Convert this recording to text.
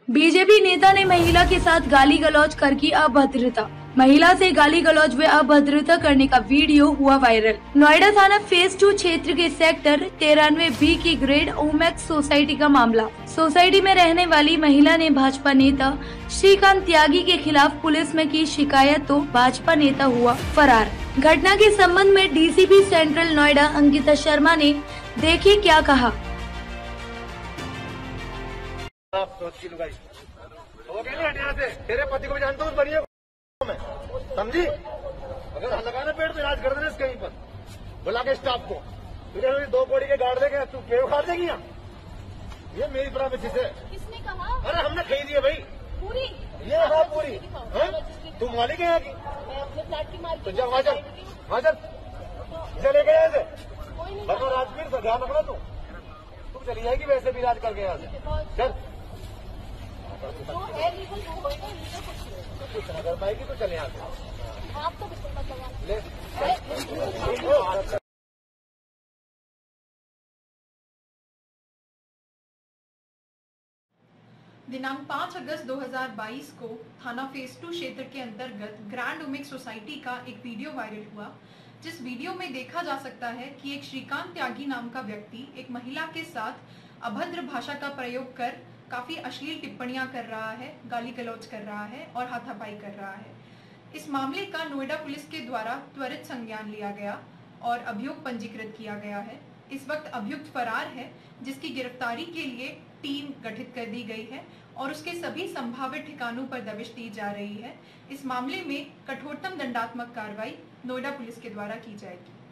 BJP नेता ने महिला के साथ गाली गलौज कर की अभद्रता। महिला से गाली गलौज व अभद्रता करने का वीडियो हुआ वायरल। नोएडा थाना फेज 2 क्षेत्र के सेक्टर 93B की ग्रेड ओमैक्स सोसाइटी का मामला। सोसाइटी में रहने वाली महिला ने भाजपा नेता श्रीकांत त्यागी के खिलाफ पुलिस में की शिकायत तो भाजपा नेता हुआ फरार। घटना के संबंध में डीसीपी सेंट्रल नोएडा अंकिता शर्मा ने देखिए क्या कहा। तेरे पति को भी जानता हूँ, बढ़िया मैं समझी। अगर लगाना पेड़ तो इलाज कर देना कहीं पर बुला के स्टाफ को। तुझे 2 कोड़ी के गाड़ देंगे, तू पेड़ उखाड़ देगी यहाँ। ये मेरी प्रॉपर्टी से किसने कहा? अरे हमने खरीदी है भाई पूरी। ये हाँ पूरी। तुम मालिक है यहाँ की? मैं अपने फ्लैट की मालिक। तो जब वहाँ चले गए ऐसे बनो राजवीर से ध्यान रखना। तुम चली जाएगी वैसे भी इलाज करके यहाँ से। चल जो है लीगल वो होगा, लीगल कुछ नहीं कर पाएगी तो चले यहाँ से। आप तो बिल्कुल मत लगा ले दिनांक 5 अगस्त 2022 को थाना फेज 2 क्षेत्र के अंतर्गत ग्रैंड ओमिक्स सोसाइटी का एक वीडियो वायरल हुआ, जिस वीडियो में देखा जा सकता है कि एक श्रीकांत त्यागी नाम का व्यक्ति एक महिला के साथ अभद्र भाषा का प्रयोग कर काफी अश्लील टिप्पणियां कर रहा है, गाली गलौज कर रहा है और हाथापाई कर रहा है। इस मामले का नोएडा पुलिस के द्वारा त्वरित संज्ञान लिया गया और अभियोग पंजीकृत किया गया है। इस वक्त अभियुक्त फरार है, जिसकी गिरफ्तारी के लिए टीम गठित कर दी गई है और उसके सभी संभावित ठिकानों पर दबिश दी जा रही है। इस मामले में कठोरतम दंडात्मक कार्रवाई नोएडा पुलिस के द्वारा की जाएगी।